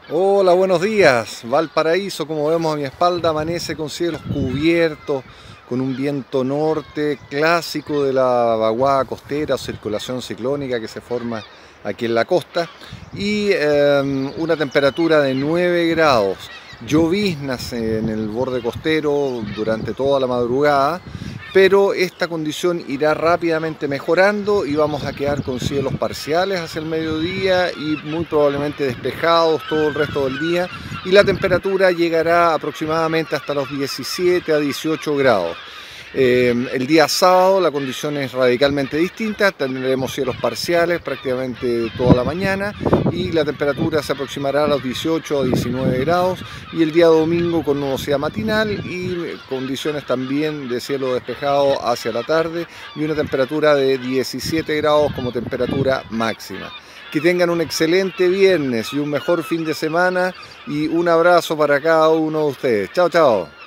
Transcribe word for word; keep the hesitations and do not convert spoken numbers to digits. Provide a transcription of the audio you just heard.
Hola, buenos días. Valparaíso, como vemos a mi espalda, amanece con cielos cubiertos, con un viento norte clásico de la vaguada costera o circulación ciclónica que se forma aquí en la costa y eh, una temperatura de nueve grados. Lloviznas en el borde costero durante toda la madrugada, pero esta condición irá rápidamente mejorando y vamos a quedar con cielos parciales hacia el mediodía y muy probablemente despejados todo el resto del día, y la temperatura llegará aproximadamente hasta los diecisiete a dieciocho grados. Eh, el día sábado la condición es radicalmente distinta, tendremos cielos parciales prácticamente toda la mañana y la temperatura se aproximará a los dieciocho a diecinueve grados, y el día domingo con nubosidad matinal y condiciones también de cielo despejado hacia la tarde y una temperatura de diecisiete grados como temperatura máxima. Que tengan un excelente viernes y un mejor fin de semana, y un abrazo para cada uno de ustedes. Chao, chao.